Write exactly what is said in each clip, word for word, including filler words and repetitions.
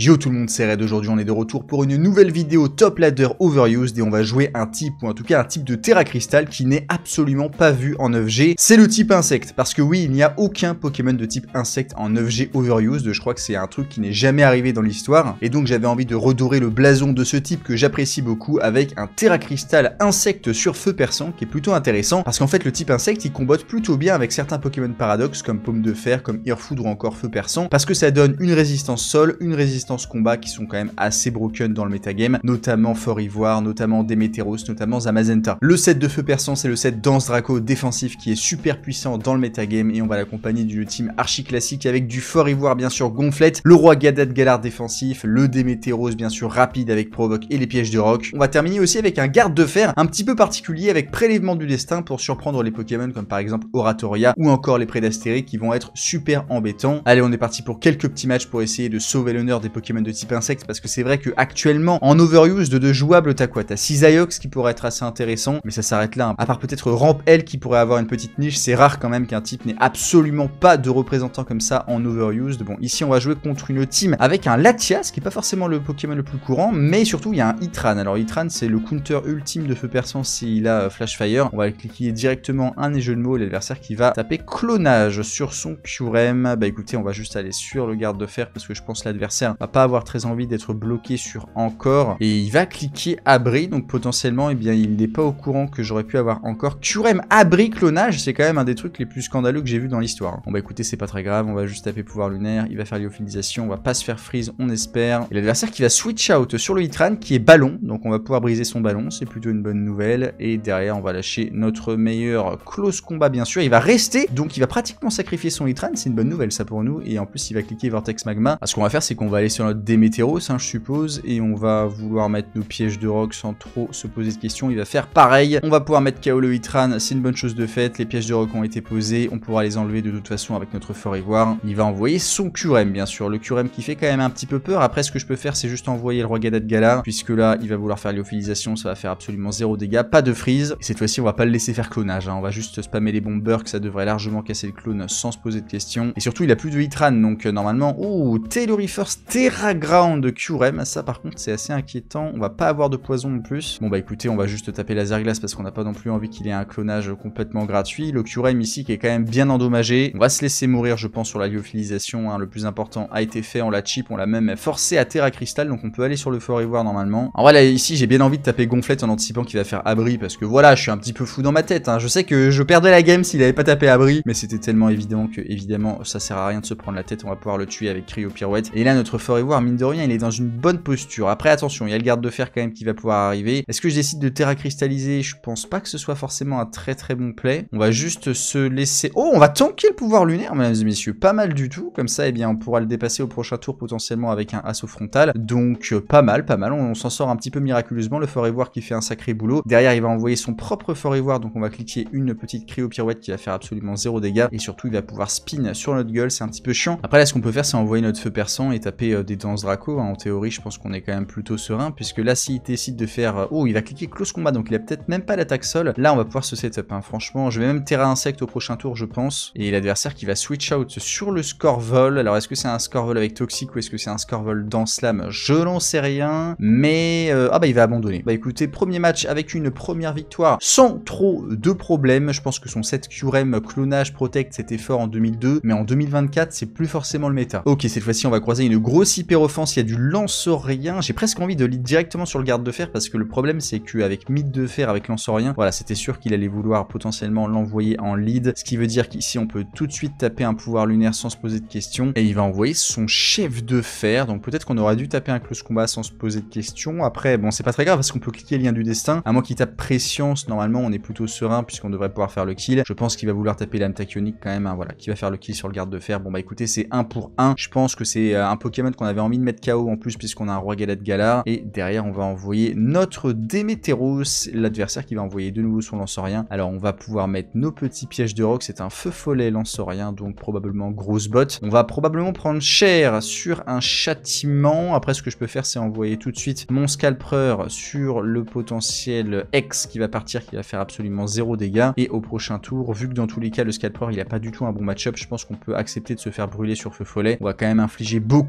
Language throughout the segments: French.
Yo tout le monde, c'est Red. Aujourd'hui on est de retour pour une nouvelle vidéo top ladder overused et on va jouer un type, ou en tout cas un type de Terra Crystal qui n'est absolument pas vu en neuf G. C'est le type insecte, parce que oui, il n'y a aucun Pokémon de type insecte en neuf G overused. Je crois que c'est un truc qui n'est jamais arrivé dans l'histoire. Et donc j'avais envie de redorer le blason de ce type que j'apprécie beaucoup avec un Terra Crystal insecte sur feu perçant qui est plutôt intéressant. Parce qu'en fait le type insecte il combotte plutôt bien avec certains Pokémon paradoxes comme Paume de Fer, comme Earfoudre ou encore Feu perçant. Parce que ça donne une résistance sol, une résistance combat qui sont quand même assez broken dans le metagame, notamment Fort Ivoire, notamment Démétéros, notamment Zamazenta. Le set de Feu perçant, c'est le set Danse Draco défensif qui est super puissant dans le metagame et on va l'accompagner d'une team archi classique avec du Fort Ivoire bien sûr Gonflette, le Roi Gadat Galar défensif, le Démétéros bien sûr rapide avec Provoque et les pièges de roc. On va terminer aussi avec un Garde de Fer un petit peu particulier avec Prélèvement du Destin pour surprendre les Pokémon comme par exemple Oratoria ou encore les Prédastériques qui vont être super embêtants. Allez, on est parti pour quelques petits matchs pour essayer de sauver l'honneur des Pokémon de type insecte, parce que c'est vrai que actuellement en overused de jouable t'as quoi? T'as Cisaiox qui pourrait être assez intéressant, mais ça s'arrête là, hein. À part peut-être Ramp L qui pourrait avoir une petite niche, c'est rare quand même qu'un type n'ait absolument pas de représentant comme ça en overused. Bon, ici on va jouer contre une team avec un Latias qui est pas forcément le Pokémon le plus courant, mais surtout il y a un Heatran. Alors Heatran c'est le counter ultime de Feu perçant s'il a Flash Fire. On va cliquer directement un jeu de mots, l'adversaire qui va taper clonage sur son Kyurem. Bah écoutez, on va juste aller sur le Garde de Fer parce que je pense que l'adversaire va pas avoir très envie d'être bloqué sur encore et il va cliquer abri, donc potentiellement eh bien il n'est pas au courant que j'aurais pu avoir encore Kyurem abri clonage. C'est quand même un des trucs les plus scandaleux que j'ai vu dans l'histoire. Bon bah écoutez, c'est pas très grave, on va juste taper pouvoir lunaire, il va faire lyophilisation, on va pas se faire freeze, on espère. Et l'adversaire qui va switch out sur le Heatran qui est ballon, donc on va pouvoir briser son ballon, c'est plutôt une bonne nouvelle. Et derrière on va lâcher notre meilleur close combat bien sûr, il va rester, donc il va pratiquement sacrifier son Heatran, c'est une bonne nouvelle ça pour nous. Et en plus il va cliquer Vortex Magma. Ce qu'on va faire c'est qu'on va aller sur notre Démétéros, hein, je suppose, et on va vouloir mettre nos pièges de roc sans trop se poser de questions. Il va faire pareil, on va pouvoir mettre K O le Heatran, c'est une bonne chose de faite, les pièges de roc ont été posés, on pourra les enlever de toute façon avec notre Fort Ivoire. Il va envoyer son Kyurem bien sûr, le Kyurem qui fait quand même un petit peu peur. Après ce que je peux faire c'est juste envoyer le Roi Gadat Galar, puisque là il va vouloir faire lyophilisation, ça va faire absolument zéro dégâts, pas de freeze. Et cette fois-ci on va pas le laisser faire clonage, hein. On va juste spammer les bombers que ça devrait largement casser le clone sans se poser de questions. Et surtout il a plus de Heatran, donc euh, normalement, oh, Tayloriforce Terra Ground Kyurem, ça par contre c'est assez inquiétant, on va pas avoir de poison non plus. Bon bah écoutez, on va juste taper laser glace parce qu'on n'a pas non plus envie qu'il ait un clonage complètement gratuit. Le Kyurem ici qui est quand même bien endommagé, on va se laisser mourir je pense sur la lyophilisation, hein. Le plus important a été fait, on l'a chip, on l'a même forcé à Terra Crystal, donc on peut aller sur le Fort Ivoire normalement. En vrai là ici j'ai bien envie de taper Gonflette en anticipant qu'il va faire abri, parce que voilà, je suis un petit peu fou dans ma tête, hein. Je sais que je perdais la game s'il avait pas tapé abri, mais c'était tellement évident que évidemment ça sert à rien de se prendre la tête, on va pouvoir le tuer avec Cryo Pirouette. Et là notre Fort Ivoire mine de rien il est dans une bonne posture. Après attention, il y a le Garde de Fer quand même qui va pouvoir arriver. Est-ce que je décide de Terra Cristalliser? Je pense pas que ce soit forcément un très très bon play. On va juste se laisser... Oh, on va tanker le pouvoir lunaire mesdames et messieurs, pas mal du tout. Comme ça eh bien on pourra le dépasser au prochain tour potentiellement avec un assaut frontal. Donc euh, pas mal, pas mal, on, on s'en sort un petit peu miraculeusement. Le Fort Ivoire qui fait un sacré boulot. Derrière il va envoyer son propre Fort Ivoire, donc on va cliquer une petite Cryo Pirouette qui va faire absolument zéro dégâts. Et surtout il va pouvoir spin sur notre gueule, c'est un petit peu chiant. Après là ce qu'on peut faire c'est envoyer notre Feu perçant et taper euh, des Danse Draco, hein. En théorie je pense qu'on est quand même plutôt serein, puisque là s'il décide de faire... Euh... Oh, il va cliquer close combat, donc il a peut-être même pas l'attaque sol. Là on va pouvoir se setup, hein. Franchement je vais même Terra insecte au prochain tour je pense. Et l'adversaire qui va switch out sur le Scorvol. Alors est-ce que c'est un Scorvol avec Toxic ou est-ce que c'est un Scorvol dans Slam? Je n'en sais rien, mais... Euh... Ah bah il va abandonner. Bah écoutez, premier match avec une première victoire sans trop de problèmes. Je pense que son set Kyurem clonage protect c'était fort en deux mille deux, mais en deux mille vingt-quatre c'est plus forcément le méta. Ok, cette fois-ci on va croiser une grosse hyper offense, il y a du lance-rien. J'ai presque envie de lead directement sur le Garde de Fer parce que le problème c'est qu'avec Mythe de Fer, avec lance-rien, voilà, c'était sûr qu'il allait vouloir potentiellement l'envoyer en lead, ce qui veut dire qu'ici on peut tout de suite taper un pouvoir lunaire sans se poser de questions et il va envoyer son Chef de Fer. Donc peut-être qu'on aurait dû taper un close combat sans se poser de questions. Après bon, c'est pas très grave parce qu'on peut cliquer lien du destin, à moins qu'il tape Préscience. Normalement on est plutôt serein puisqu'on devrait pouvoir faire le kill. Je pense qu'il va vouloir taper l'âme tachyonique quand même, hein, voilà, qui va faire le kill sur le Garde de Fer. Bon bah écoutez, c'est un pour un. Je pense que c'est un Pokémon qu'on avait envie de mettre K O en plus puisqu'on a un Roi Galat Galar. Et derrière on va envoyer notre Démétéros, l'adversaire qui va envoyer de nouveau son lance-rien. Alors on va pouvoir mettre nos petits pièges de roc, c'est un Feu Follet lance-rien, donc probablement grosse botte. On va probablement prendre cher sur un châtiment. Après ce que je peux faire c'est envoyer tout de suite mon Scalpreur sur le potentiel X qui va partir, qui va faire absolument zéro dégâts. Et au prochain tour, vu que dans tous les cas le Scalpreur il a pas du tout un bon match-up, je pense qu'on peut accepter de se faire brûler sur Feu Follet. On va quand même infliger beaucoup de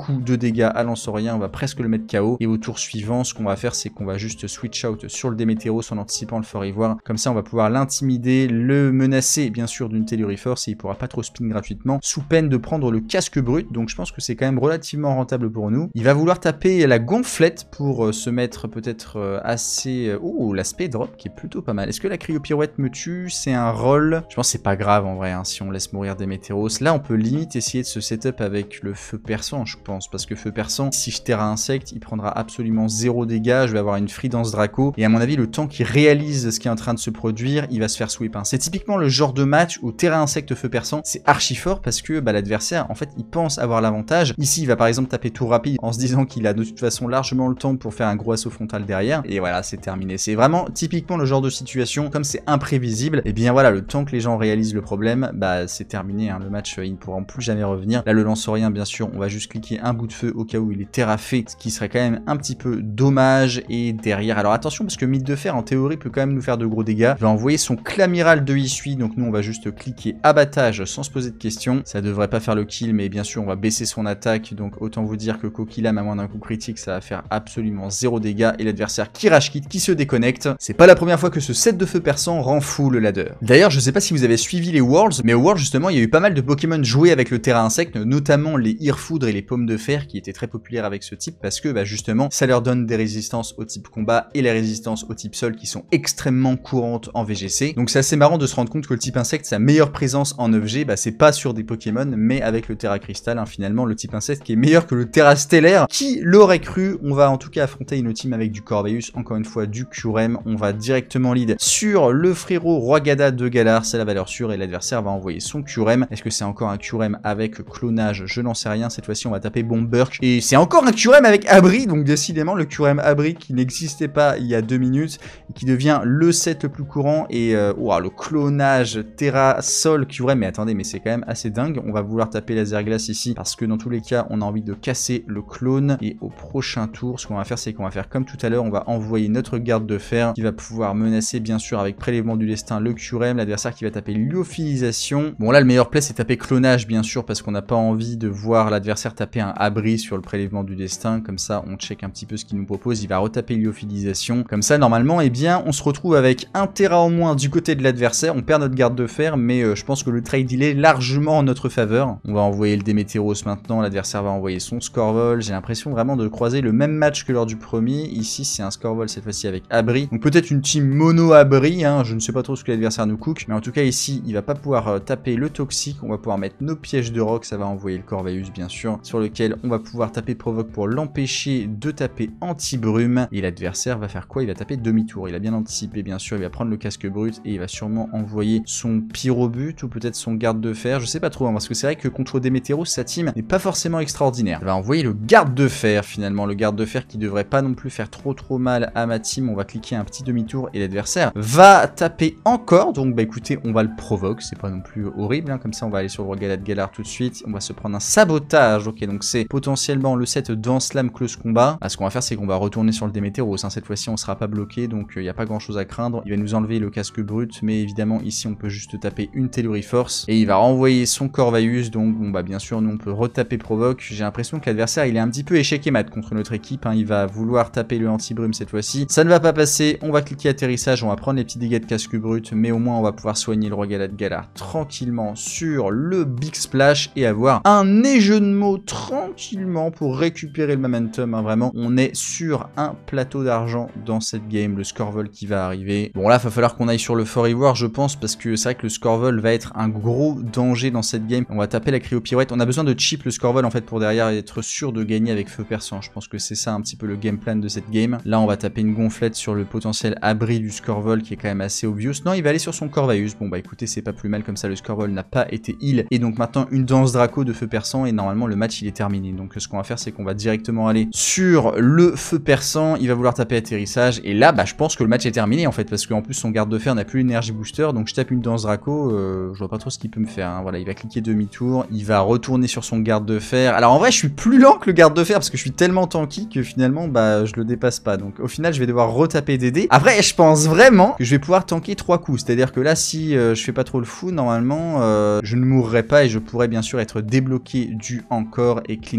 dégâts à Lansorien, on va presque le mettre K O. Et au tour suivant, ce qu'on va faire, c'est qu'on va juste switch out sur le Démétéros en anticipant le fort ivoire. Comme ça, on va pouvoir l'intimider, le menacer bien sûr d'une Telluriforce et il pourra pas trop spin gratuitement, sous peine de prendre le casque brut. Donc je pense que c'est quand même relativement rentable pour nous. Il va vouloir taper la gonflette pour euh, se mettre peut-être euh, assez... Euh... Oh, l'aspect drop qui est plutôt pas mal. Est-ce que la cryopirouette me tue? C'est un roll. Je pense que c'est pas grave en vrai, hein, si on laisse mourir Démétéros. Là, on peut limite essayer de se setup avec le feu perçant, je pense, parce que feu perçant, si je terra insecte, il prendra absolument zéro dégâts. Je vais avoir une Freedance Draco. Et à mon avis, le temps qu'il réalise ce qui est en train de se produire, il va se faire sweep. Hein. C'est typiquement le genre de match où terra insecte feu perçant, c'est archi fort parce que bah, l'adversaire, en fait, il pense avoir l'avantage. Ici, il va par exemple taper tour rapide en se disant qu'il a de toute façon largement le temps pour faire un gros assaut frontal derrière. Et voilà, c'est terminé. C'est vraiment typiquement le genre de situation, comme c'est imprévisible, et bien voilà, le temps que les gens réalisent le problème, bah c'est terminé. Hein. Le match, ils ne pourront plus jamais revenir. Là, le Lansorien, bien sûr, on va juste cliquer un bout de feu au cas où il est terraffé, ce qui serait quand même un petit peu dommage. Et derrière, alors attention, parce que Mythe de Fer, en théorie, peut quand même nous faire de gros dégâts. Il va envoyer son Clamiral de Issui, donc nous, on va juste cliquer abattage sans se poser de questions. Ça devrait pas faire le kill, mais bien sûr, on va baisser son attaque, donc autant vous dire que Kokilame, à moins d'un coup critique, ça va faire absolument zéro dégâts. Et l'adversaire qui rage quitte, qui se déconnecte. C'est pas la première fois que ce set de feu perçant rend fou le ladder. D'ailleurs, je sais pas si vous avez suivi les Worlds, mais au Worlds, justement, il y a eu pas mal de Pokémon joués avec le terra insecte, notamment les Irfoudre et les Pommes de Fer, qui étaient très populaires avec ce type, parce que, bah, justement, ça leur donne des résistances au type combat et les résistances au type sol qui sont extrêmement courantes en V G C. Donc c'est assez marrant de se rendre compte que le type insecte, sa meilleure présence en neuf G, bah, c'est pas sur des Pokémon, mais avec le Terra Crystal, hein, finalement, le type insecte qui est meilleur que le Terra Stellaire. Qui l'aurait cru? On va en tout cas affronter une team avec du Corveus, encore une fois du Curem. On va directement lead sur le frérot Roi Gada de Galar, c'est la valeur sûre, et l'adversaire va envoyer son Curem. Est-ce que c'est encore un Curem avec clonage? Je n'en sais rien. Cette fois-ci, on va taper Bomberk. Et c'est encore un Curem avec Abri, donc décidément, le Curem Abri qui n'existait pas il y a deux minutes, et qui devient le set le plus courant. Et euh, wow, le clonage Terra Sol Curem, mais attendez, mais c'est quand même assez dingue. On va vouloir taper Laser Glace ici, parce que dans tous les cas, on a envie de casser le clone. Et au prochain tour, ce qu'on va faire, c'est qu'on va faire comme tout à l'heure, on va envoyer notre garde de fer, qui va pouvoir menacer, bien sûr, avec prélèvement du destin, le Curem, l'adversaire qui va taper lyophilisation. Bon, là, le meilleur play, c'est taper clonage, bien sûr, parce qu'on n'a pas envie de voir l'adversaire taper un abri sur le prélèvement du destin. Comme ça, on check un petit peu ce qu'il nous propose. Il va retaper lyophilisation. Comme ça, normalement, eh bien, on se retrouve avec un Terra en moins du côté de l'adversaire. On perd notre garde de fer, mais euh, je pense que le trade, il est largement en notre faveur. On va envoyer le Démétéros maintenant. L'adversaire va envoyer son Scorvol. J'ai l'impression vraiment de croiser le même match que lors du premier. Ici, c'est un Scorvol, cette fois-ci avec abri. Donc peut-être une team mono-abri, hein. Je ne sais pas trop ce que l'adversaire nous cook. Mais en tout cas, ici, il va pas pouvoir euh, taper le toxique. On va pouvoir mettre nos pièges de roc. Ça va envoyer le Corveus, bien sûr, sur lequel on va pouvoir taper provoque pour l'empêcher de taper anti-brume. Et l'adversaire va faire quoi? Il va taper demi-tour. Il a bien anticipé, bien sûr. Il va prendre le casque brut et il va sûrement envoyer son pyrobut ou peut-être son garde de fer. Je sais pas trop, hein, parce que c'est vrai que contre Démétéros, sa team n'est pas forcément extraordinaire. Il va envoyer le garde de fer, finalement. Le garde de fer qui devrait pas non plus faire trop trop mal à ma team. On va cliquer un petit demi-tour et l'adversaire va taper encore. Donc, bah écoutez, on va le provoque. C'est pas non plus horrible, hein. Comme ça, on va aller sur le Roi Gala de Galar tout de suite. On va se prendre un sabotage. Ok, donc c'est potentiellement le set dans Slam Close Combat. Ah, ce qu'on va faire, c'est qu'on va retourner sur le Démétéros. Hein. Cette fois-ci, on sera pas bloqué, donc il euh, n'y a pas grand-chose à craindre. Il va nous enlever le casque brut, mais évidemment, ici, on peut juste taper une Telluriforce. Et il va renvoyer son Corvaeus, donc bon, bah bien sûr, nous, on peut retaper provoque. J'ai l'impression que l'adversaire, il est un petit peu échec et mat contre notre équipe. Hein. Il va vouloir taper le anti-brume cette fois-ci. Ça ne va pas passer. On va cliquer atterrissage, on va prendre les petits dégâts de casque brut, mais au moins, on va pouvoir soigner le Roi Gala de Galar tranquillement sur le Big Splash et avoir un jeu de mots tranquillement pour récupérer le momentum. Hein. Vraiment, on est sur un plateau d'argent dans cette game. Le Scorvol qui va arriver. Bon, là, il va falloir qu'on aille sur le Fort Ivoire, je pense, parce que c'est vrai que le Scorvol va être un gros danger dans cette game. On va taper la cryopirouette. On a besoin de chip le Scorvol, en fait, pour derrière être sûr de gagner avec feu perçant. Je pense que c'est ça un petit peu le game plan de cette game. Là, on va taper une gonflette sur le potentiel abri du Scorvol qui est quand même assez obvious. Non, il va aller sur son Corvaeus. Bon, bah écoutez, c'est pas plus mal comme ça. Le Scorvol n'a pas été heal. Et donc maintenant, une danse Draco de feu perçant. Et normalement, le match, il est terminé. Donc, ce qu'on va faire, c'est qu'on va directement aller sur le feu perçant. Il va vouloir taper atterrissage. Et là, bah, je pense que le match est terminé, en fait. Parce qu'en plus, son garde de fer n'a plus l'énergie booster. Donc, je tape une danse Draco. Euh, je vois pas trop ce qu'il peut me faire. Hein. Voilà, il va cliquer demi-tour. Il va retourner sur son garde de fer. Alors, en vrai, je suis plus lent que le garde de fer parce que je suis tellement tanky que finalement, bah, je le dépasse pas. Donc, au final, je vais devoir retaper D D. Après, je pense vraiment que je vais pouvoir tanker trois coups. C'est-à-dire que là, si euh, je fais pas trop le fou, normalement, euh, je ne mourrai pas et je pourrais bien sûr être débloqué du encore et clean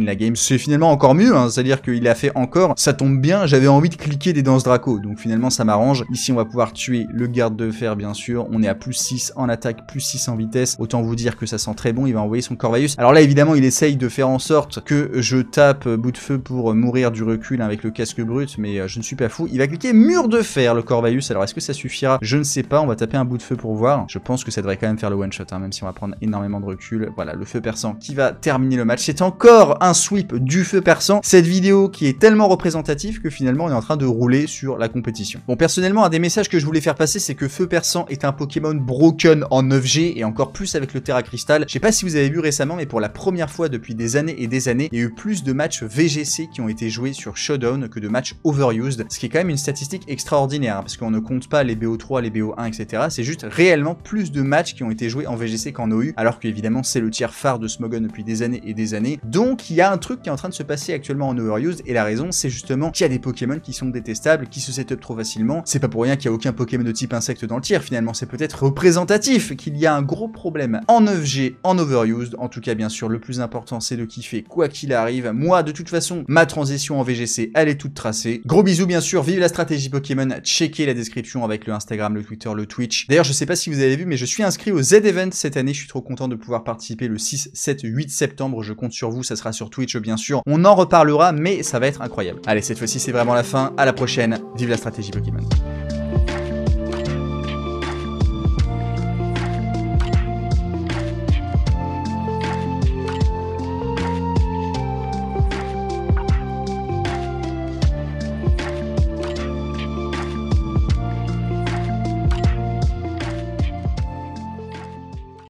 win la game. C'est finalement encore mieux, hein, c'est-à-dire qu'il a fait encore, ça tombe bien, j'avais envie de cliquer des danses Draco, donc finalement ça m'arrange. Ici on va pouvoir tuer le garde de fer bien sûr, on est à plus six en attaque, plus six en vitesse, autant vous dire que ça sent très bon, il va envoyer son Corvaius. Alors là évidemment il essaye de faire en sorte que je tape bout de feu pour mourir du recul avec le casque brut, mais je ne suis pas fou. Il va cliquer mur de fer le Corvaius, alors est-ce que ça suffira? Je ne sais pas, on va taper un bout de feu pour voir. Je pense que ça devrait quand même faire le one shot, hein, même si on va prendre énormément de recul. Voilà, le feu perçant qui va terminer le match. C'est encore un sweep du feu perçant. Cette vidéo qui est tellement représentative que finalement on est en train de rouler sur la compétition. Bon, personnellement, un des messages que je voulais faire passer, c'est que feu perçant est un Pokémon broken en neuf G et encore plus avec le Terra Crystal. Je sais pas si vous avez vu récemment, mais pour la première fois depuis des années et des années, il y a eu plus de matchs V G C qui ont été joués sur Showdown que de matchs overused, ce qui est quand même une statistique extraordinaire, hein, parce qu'on ne compte pas les B O trois, les B O un, et cetera. C'est juste réellement plus de matchs qui ont été joués en V G C qu'en O U, alors qu'évidemment c'est le tiers phare de Smogon depuis des années et des années. Donc il y a un truc qui est en train de se passer actuellement en overused, et la raison c'est justement qu'il y a des Pokémon qui sont détestables, qui se setup trop facilement. C'est pas pour rien qu'il n'y a aucun Pokémon de type insecte dans le tiers, finalement c'est peut-être représentatif qu'il y a un gros problème en neuf G, en overused. En tout cas bien sûr le plus important c'est de kiffer quoi qu'il arrive. Moi de toute façon ma transition en V G C elle est toute tracée. Gros bisous bien sûr, vive la stratégie Pokémon, checkez la description avec le Instagram, le Twitter, le Twitch. D'ailleurs je sais pas si vous avez vu mais je suis inscrit au Z-Event cette année, je suis trop content de pouvoir participer le six, sept, huit septembre, je compte sur vous, ça sera sur Twitch bien sûr. On en reparlera mais ça va être incroyable. Allez cette fois-ci c'est vraiment la fin, à la prochaine, vive la stratégie Pokémon.